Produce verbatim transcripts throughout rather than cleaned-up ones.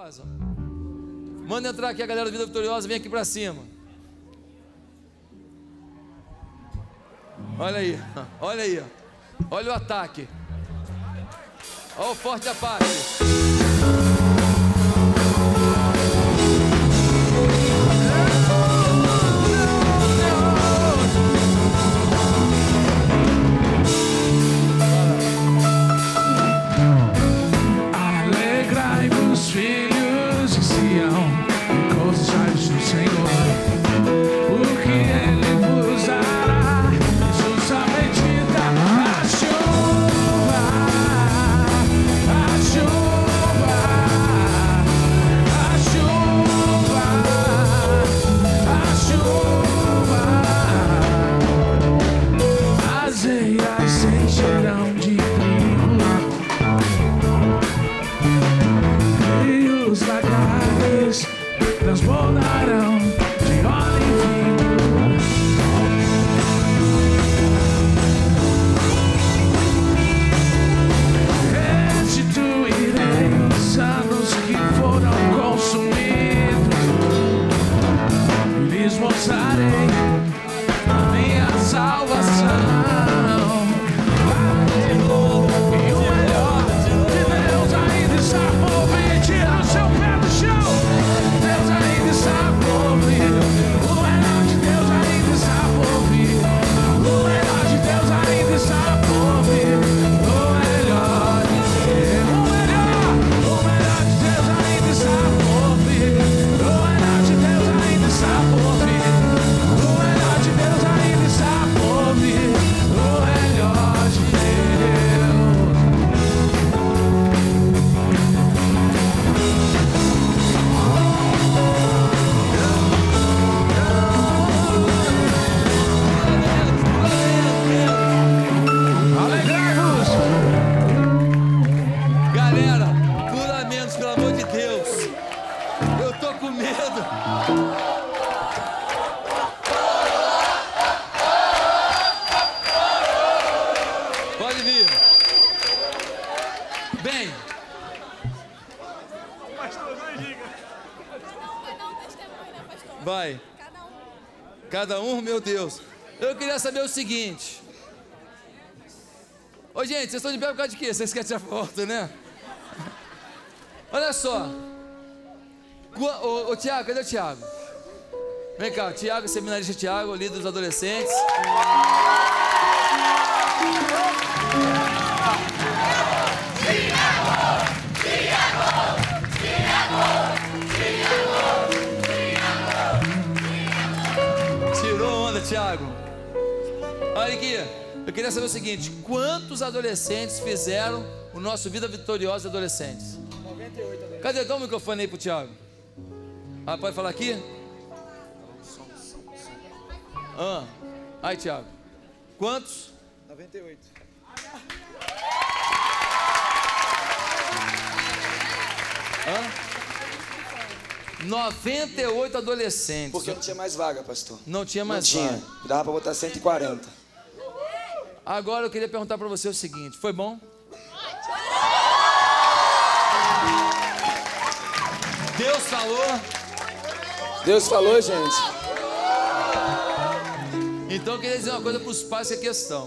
Vitoriosa. Manda entrar aqui a galera da Vida Vitoriosa, vem aqui pra cima. Olha aí, olha aí, olha o ataque. Olha o forte ataque. Alegrai-vos, filhos de Sião, e gozai-vos no Senhor, porque Ele vos dará justamente a chuva, a chuva, a chuva, a chuva. As eiras se encherão de os lagares transbordarão de óleo e vinho. Restituirei os anos que foram consumidos e lhes mostrarei a minha salvação. E o melhor de Deus ainda está por vir. Tira o seu pé do chão. Deus ainda está por vir. O melhor de Deus ainda está por vir. O melhor de Deus ainda está por vir. O melhor de Deus, o melhor, o melhor de Deus ainda está por vir. O melhor de Deus ainda está por vir. O melhor de Deus ainda está por vir. O melhor de Deus. Alegrai-vos! Galera, pula menos, pelo amor de Deus. Eu tô com medo. Pode vir. Bem. Vai. Cada um, meu Deus. Eu queria saber o seguinte. Ô, gente, vocês estão de pé por causa de quê? Vocês querem tirar foto, né? Olha só. Qua- Ô, ô, Tiago, cadê o Tiago? Vem cá, o Tiago, seminarista Tiago, líder dos adolescentes. Tirou onda, Tiago. Olha aqui, eu queria saber o seguinte: quantos adolescentes fizeram o nosso Vida Vitoriosa de Adolescentes? noventa e oito adolescentes. Cadê? Dá o microfone aí pro Tiago. Ah, pode falar aqui? Ah, aí, Tiago. Quantos? noventa e oito. Hã? noventa e oito adolescentes. Porque não tinha mais vaga, pastor. Não tinha mais Não tinha. vaga. Dava pra botar cento e quarenta. Agora eu queria perguntar pra você o seguinte: foi bom? Deus falou. Deus falou, gente. Então eu queria dizer uma coisa para os pais que é questão.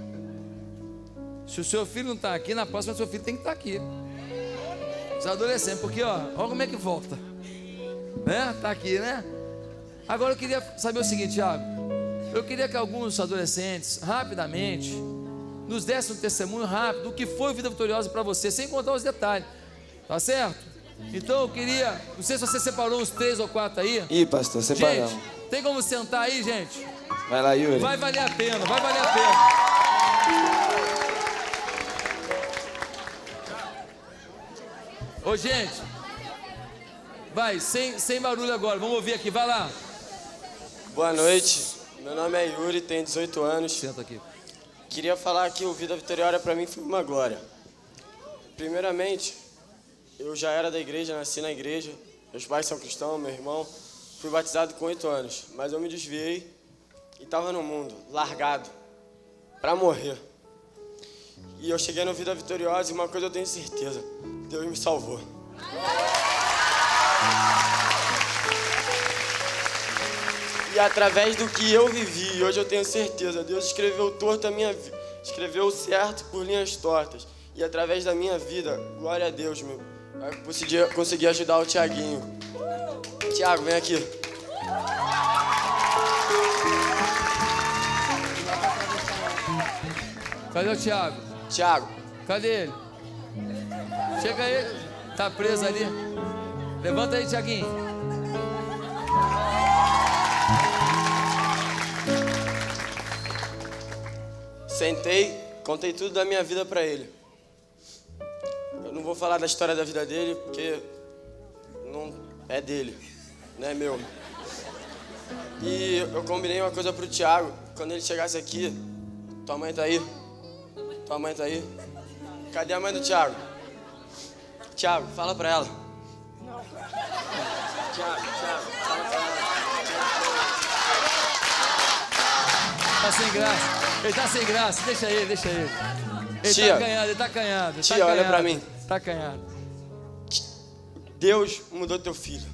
Se o seu filho não está aqui, na próxima seu filho tem que estar aqui. Os adolescentes, porque ó, olha como é que volta. Né? Tá aqui, né? Agora eu queria saber o seguinte, Thiago. Eu queria que alguns adolescentes, rapidamente, nos dessem um testemunho rápido do que foi Vida Vitoriosa para você, sem contar os detalhes. Tá certo? Então eu queria, não sei se você separou uns três ou quatro aí. Ih, pastor, separamos. Gente, tem como sentar aí, gente? Vai lá, Yuri. Vai valer a pena, vai valer a pena. Ô, gente, vai, sem, sem barulho agora, vamos ouvir aqui, vai lá. Boa noite, meu nome é Yuri, tenho dezoito anos. Senta aqui. Queria falar que o Vida Vitoriosa para mim foi uma glória. Primeiramente, eu já era da igreja, nasci na igreja, meus pais são cristãos, meu irmão. Fui batizado com oito anos, mas eu me desviei e estava no mundo, largado, para morrer. E eu cheguei no Vida Vitoriosa e uma coisa eu tenho certeza, Deus me salvou. através do que eu vivi, hoje eu tenho certeza, Deus escreveu torto a minha vida, escreveu certo por linhas tortas. E através da minha vida, glória a Deus, meu, eu consegui, consegui ajudar o Thiaguinho. Thiago, vem aqui. Cadê o Thiago? Thiago. Cadê ele? Chega aí. Tá preso ali. Levanta aí, Thiaguinho. Sentei, contei tudo da minha vida pra ele. Eu não vou falar da história da vida dele, porque não é dele, não é meu. E eu combinei uma coisa pro Thiago, quando ele chegasse aqui, tua mãe tá aí? Tua mãe tá aí? Cadê a mãe do Thiago? Thiago, fala pra ela. Thiago, Thiago, fala pra ela. Tá sem graça. Ele tá sem graça, deixa ele, deixa ele. Ele Tia, tá acanhado, ele tá acanhado. Tia, tá olha acanhado, pra mim. Tá acanhado. Deus mudou teu filho.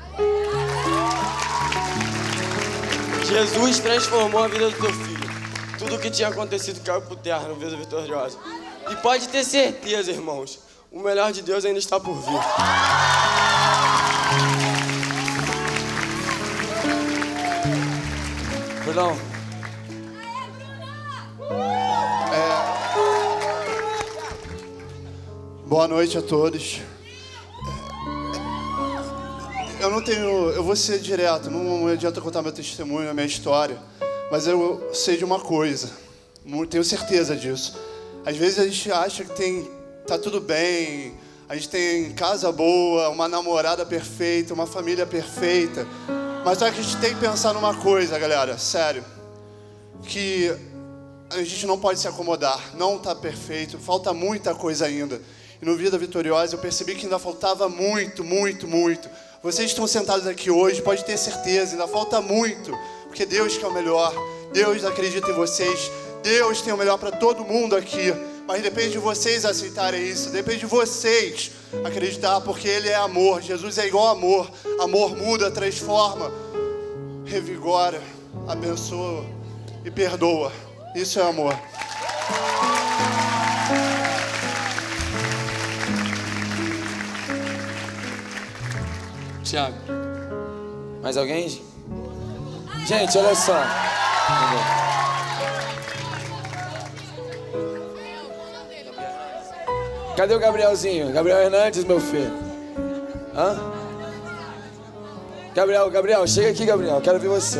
Jesus transformou a vida do teu filho. Tudo o que tinha acontecido caiu por terra no Vida Vitoriosa. E pode ter certeza, irmãos, o melhor de Deus ainda está por vir. Brunão. Boa noite a todos. Eu não tenho... Eu vou ser direto, não adianta contar meu testemunho, a minha história. Mas eu sei de uma coisa, tenho certeza disso. Às vezes a gente acha que tem, tá tudo bem, a gente tem casa boa, uma namorada perfeita, uma família perfeita. Mas só que a gente tem que pensar numa coisa, galera, sério. Que a gente não pode se acomodar, não tá perfeito, falta muita coisa ainda. E no Vida Vitoriosa eu percebi que ainda faltava muito, muito, muito. Vocês estão sentados aqui hoje, pode ter certeza, ainda falta muito. Porque Deus quer o melhor, Deus acredita em vocês, Deus tem o melhor para todo mundo aqui. Mas depende de vocês aceitarem isso, depende de vocês acreditar, porque Ele é amor. Jesus é igual amor, amor muda, transforma, revigora, abençoa e perdoa. Isso é amor. Thiago. Mais alguém? Gente, olha só. Cadê o Gabrielzinho? Gabriel Hernandes, meu filho. Hã? Gabriel, Gabriel, chega aqui, Gabriel. Quero ver você.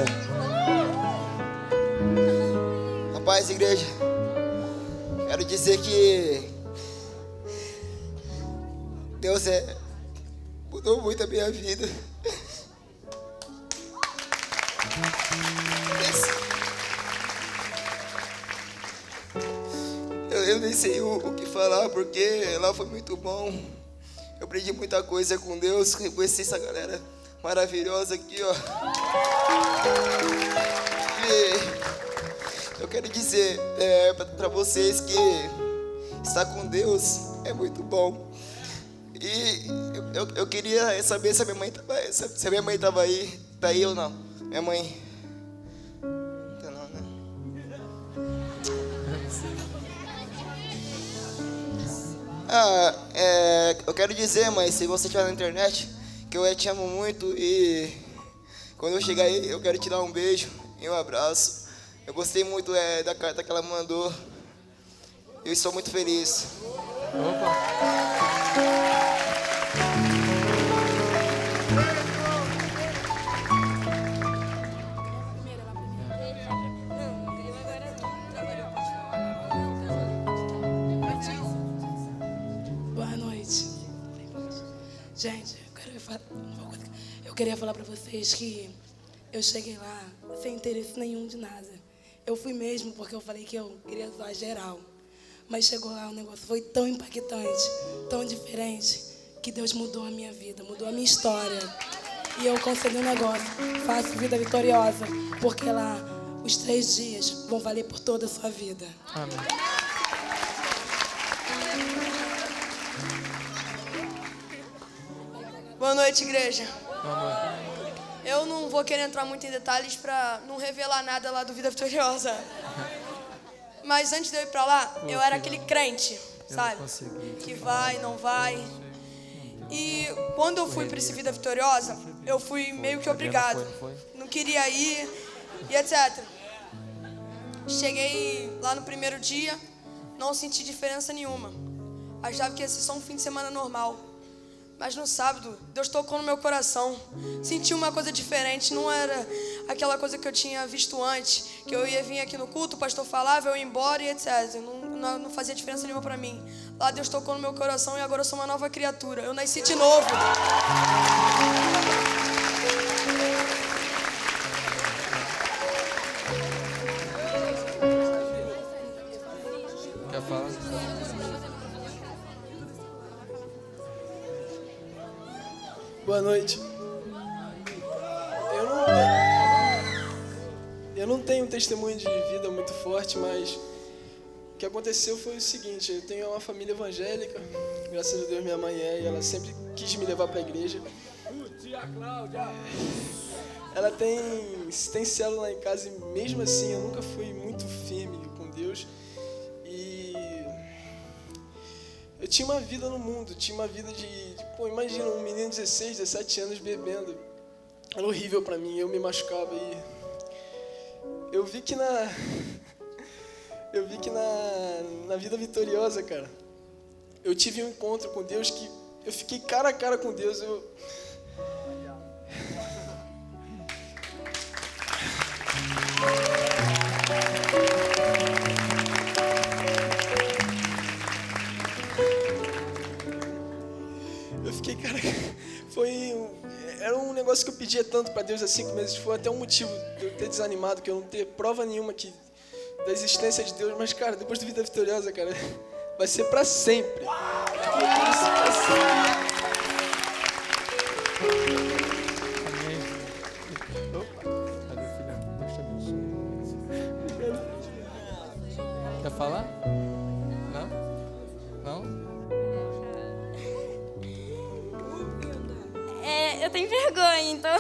Rapaz, igreja, quero dizer que Deus é, mudou muito a minha vida. Eu, eu nem sei o, o que falar, porque lá foi muito bom. Eu aprendi muita coisa com Deus, conheci essa galera maravilhosa aqui, ó. E eu quero dizer é, para vocês que estar com Deus é muito bom. E eu, eu, eu queria saber se a minha mãe tava, se a minha mãe tava aí, tá aí ou não. Minha mãe. Tá não, né? Ah, é, eu quero dizer, mãe, se você estiver na internet, que eu te amo muito e quando eu chegar aí eu quero te dar um beijo e um abraço. Eu gostei muito é, da carta que ela mandou. Eu estou muito feliz. Opa. Boa noite. Gente, eu queria falar, eu queria falar pra vocês que eu cheguei lá sem interesse nenhum de nada. Eu fui mesmo porque eu falei que eu queria zoar geral. Mas chegou lá, o negócio foi tão impactante, tão diferente, que Deus mudou a minha vida, mudou a minha história. E eu consegui um negócio, faço vida vitoriosa, porque lá os três dias vão valer por toda a sua vida. Amém. Boa noite, igreja. Amém. eu não vou querer entrar muito em detalhes para não revelar nada lá do Vida Vitoriosa. Mas antes de eu ir para lá, Pô, eu era aquele crente, sabe? Que vai, não vai. E quando eu fui para esse Vida Vitoriosa, eu fui meio que obrigado. Não queria ir e etcétera. Cheguei lá no primeiro dia, não senti diferença nenhuma. Achava que ia ser só um fim de semana normal. Mas no sábado, Deus tocou no meu coração. Senti uma coisa diferente. Não era aquela coisa que eu tinha visto antes. Que eu ia vir aqui no culto, o pastor falava, eu ia embora e etcétera. Não, não, não fazia diferença nenhuma pra mim. Lá Deus tocou no meu coração e agora eu sou uma nova criatura. Eu nasci de novo. Quer falar? Boa noite. Eu não, eu não tenho um testemunho de vida muito forte, mas o que aconteceu foi o seguinte: eu tenho uma família evangélica, graças a Deus minha mãe é, e ela sempre quis me levar para a igreja. Ela tem, tem célula lá em casa e mesmo assim eu nunca fui muito firme com Deus. E eu tinha uma vida no mundo, tinha uma vida de, de pô, imagina um menino de dezesseis, dezessete anos bebendo. Era horrível pra mim, eu me machucava e eu vi que na eu vi que na, na Vida Vitoriosa, cara, eu tive um encontro com Deus que eu fiquei cara a cara com Deus. Eu Eu fiquei, cara, foi um, era um negócio que eu pedia tanto para Deus há cinco meses. Foi até um motivo de eu ter desanimado, que eu não ter prova nenhuma que, da existência de Deus. Mas, cara, depois da Vida Vitoriosa, cara, vai ser para sempre. Vai ser pra sempre. Quer falar? Não? Não? É, eu tenho vergonha, então...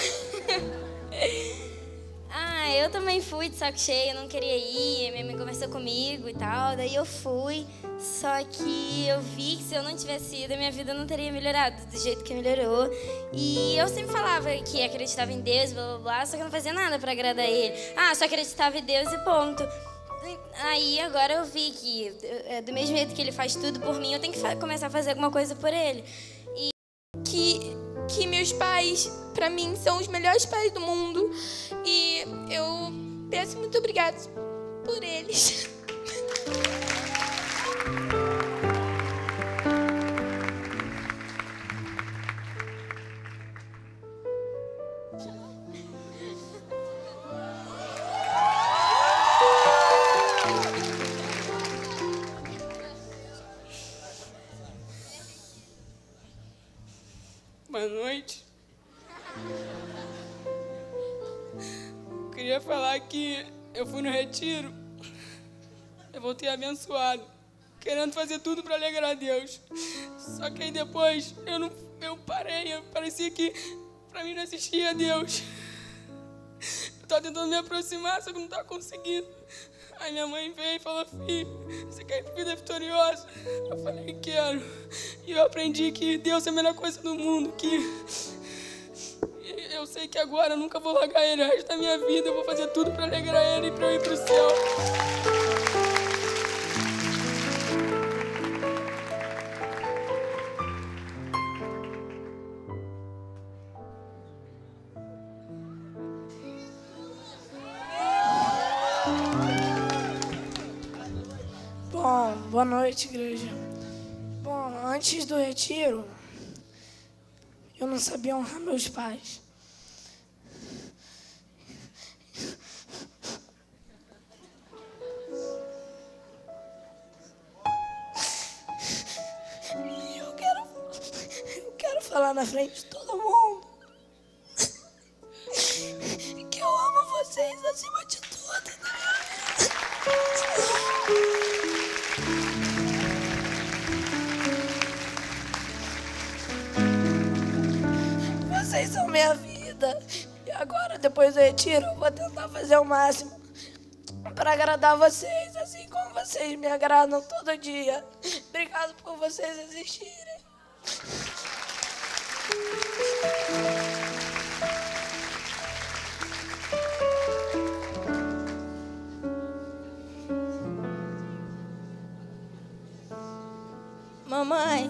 ah, eu também fui de saco cheio, eu não queria ir, minha mãe conversou comigo e tal, daí eu fui, só que eu vi que se eu não tivesse ido, a minha vida não teria melhorado do jeito que melhorou. E eu sempre falava que acreditava em Deus, blá, blá, blá, só que eu não fazia nada pra agradar Ele. Ah, só acreditava em Deus e ponto. Aí agora eu vi que, do mesmo jeito que Ele faz tudo por mim, eu tenho que começar a fazer alguma coisa por Ele. E que, que meus pais, pra mim, são os melhores pais do mundo. E eu peço muito obrigado por eles. Boa noite. Queria falar que eu fui no retiro, eu voltei abençoado, querendo fazer tudo para alegrar a Deus. Só que aí depois eu não, eu parei, eu parecia que para mim não existia Deus. Eu estava tentando me aproximar, só que não estava conseguindo. Aí minha mãe veio e falou: filho, você quer ir pra Vida Vitoriosa? Eu falei: quero. E eu aprendi que Deus é a melhor coisa do mundo, que eu sei que agora eu nunca vou largar Ele o resto da minha vida. Eu vou fazer tudo para alegrar Ele e para eu ir pro céu. Bom, boa noite, igreja. Bom, antes do retiro, eu não sabia honrar meus pais. E eu quero, eu quero falar na frente de todo mundo que eu amo vocês acima de tudo. Vocês são minha vida. E agora, depois do retiro, eu vou tentar fazer o máximo para agradar vocês, assim como vocês me agradam todo dia. Obrigado por vocês existirem. Mamãe,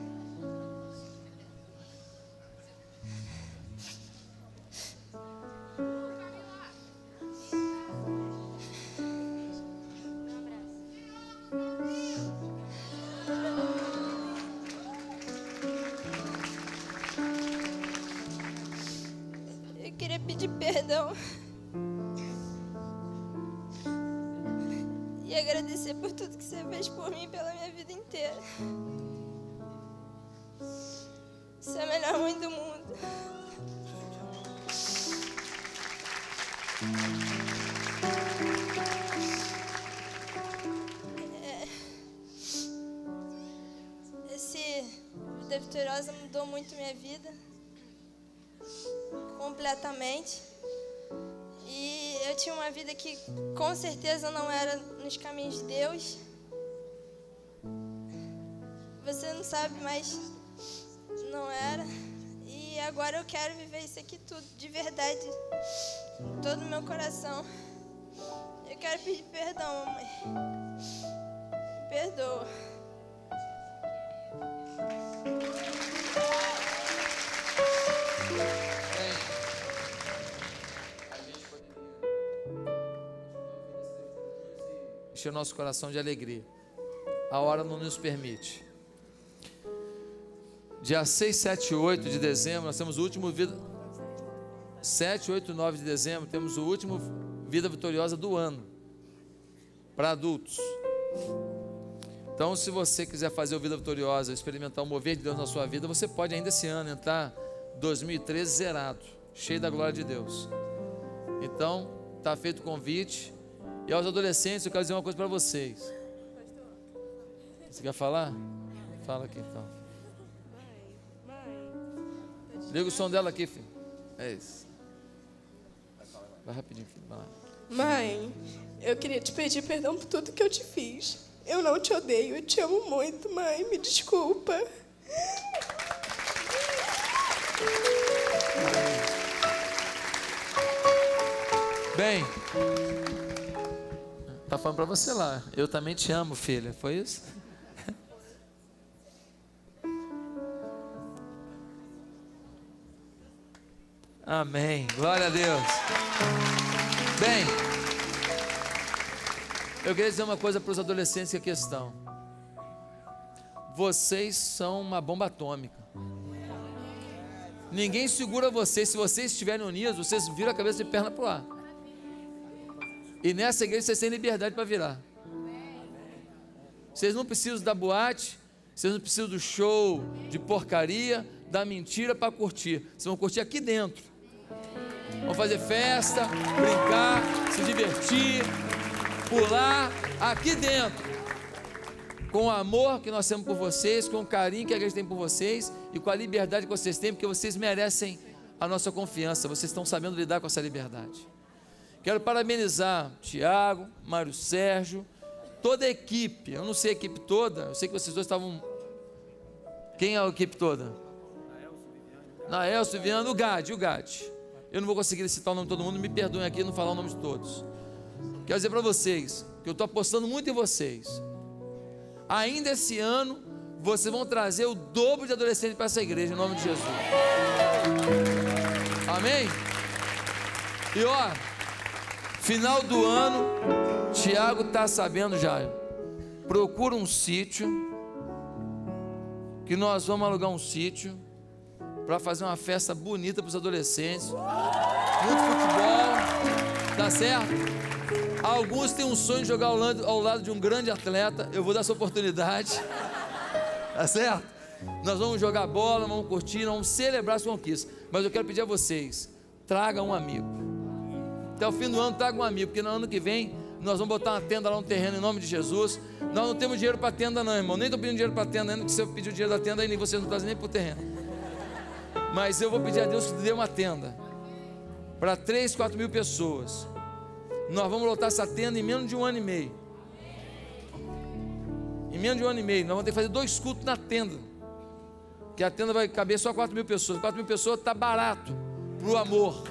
eu queria pedir perdão e agradecer por tudo que você fez por mim pela minha vida inteira. Você é a melhor mãe do mundo. É, esse Vida Vitoriosa mudou muito minha vida. Completamente. E eu tinha uma vida que com certeza não era nos caminhos de Deus. Você não sabe, mas não era. E agora eu quero viver isso aqui tudo de verdade, com todo o meu coração. Eu quero pedir perdão, mamãe. Me perdoa. Encher o nosso coração de alegria. A hora não nos permite. Dia seis, sete e oito de dezembro, nós temos o último Vida... sete, oito e nove de dezembro, temos o último Vida Vitoriosa do ano, para adultos. Então, se você quiser fazer o Vida Vitoriosa, experimentar o mover de Deus na sua vida, você pode ainda esse ano entrar dois mil e treze zerado, cheio da glória de Deus. Então, está feito o convite. E aos adolescentes, eu quero dizer uma coisa para vocês. Você quer falar? Fala aqui então. Liga o som dela aqui, filho. É isso. Vai rapidinho, filho. Vai lá. Mãe, eu queria te pedir perdão por tudo que eu te fiz. Eu não te odeio, eu te amo muito, mãe. Me desculpa. Bem, tá falando para você lá. Eu também te amo, filha. Foi isso? Amém. Glória a Deus. Bem, eu queria dizer uma coisa para os adolescentes que aqui estão. Vocês são uma bomba atômica. Ninguém segura vocês. Se vocês estiverem unidos, vocês viram a cabeça de perna para o ar. E nessa igreja vocês têm liberdade para virar. Vocês não precisam da boate, vocês não precisam do show de porcaria, da mentira para curtir. Vocês vão curtir aqui dentro. Vão fazer festa, brincar, se divertir, pular aqui dentro. Com o amor que nós temos por vocês, com o carinho que a igreja tem por vocês e com a liberdade que vocês têm, porque vocês merecem a nossa confiança. Vocês estão sabendo lidar com essa liberdade. Quero parabenizar Tiago, Mário Sérgio, toda a equipe. Eu não sei a equipe toda, eu sei que vocês dois estavam... Quem é a equipe toda? Naelso, Viviane, o Gade, o Gade. Eu não vou conseguir citar o nome de todo mundo, me perdoem aqui não falar o nome de todos. Quero dizer para vocês que eu estou apostando muito em vocês. Ainda esse ano, vocês vão trazer o dobro de adolescentes para essa igreja, em nome de Jesus. Amém? E ó, final do ano, Tiago está sabendo já. Procura um sítio, que nós vamos alugar um sítio, para fazer uma festa bonita para os adolescentes. Muito futebol, tá certo? Alguns têm um sonho de jogar ao lado, ao lado de um grande atleta. Eu vou dar essa oportunidade, tá certo? Nós vamos jogar bola, vamos curtir, vamos celebrar as conquistas. Mas eu quero pedir a vocês, traga um amigo. Até o fim do ano traga um amigo, porque no ano que vem nós vamos botar uma tenda lá no terreno em nome de Jesus. Nós não temos dinheiro para tenda não, irmão. Nem estou pedindo dinheiro para tenda ainda, que se eu pedir o dinheiro da tenda, aí nem vocês não trazem nem para o terreno. Mas eu vou pedir a Deus que dê uma tenda. para três, quatro mil pessoas. Nós vamos lotar essa tenda em menos de um ano e meio. Em menos de um ano e meio, nós vamos ter que fazer dois cultos na tenda. Que a tenda vai caber só quatro mil pessoas. quatro mil pessoas está barato para o amor.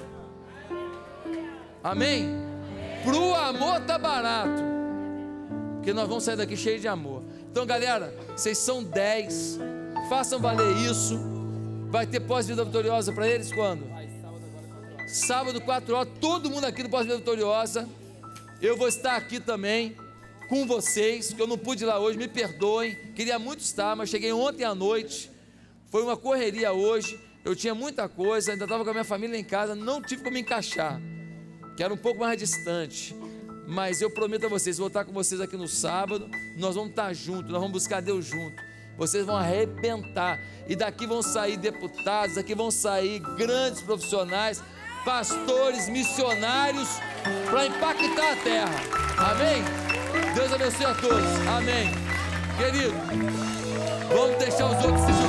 Amém? Para o amor está barato. Porque nós vamos sair daqui cheios de amor. Então, galera, vocês são dez. Façam valer isso. Vai ter pós-vida vitoriosa para eles quando? Sábado, quatro horas. Todo mundo aqui no pós-vida vitoriosa. Eu vou estar aqui também com vocês, que eu não pude ir lá hoje, me perdoem. Queria muito estar, mas cheguei ontem à noite. Foi uma correria hoje. Eu tinha muita coisa, ainda estava com a minha família em casa. Não tive como me encaixar, que era um pouco mais distante. Mas eu prometo a vocês, vou estar com vocês aqui no sábado. Nós vamos estar juntos, nós vamos buscar Deus junto. Vocês vão arrebentar. E daqui vão sair deputados, daqui vão sair grandes profissionais, pastores, missionários, para impactar a terra. Amém? Deus abençoe a todos. Amém. Querido, vamos deixar os outros se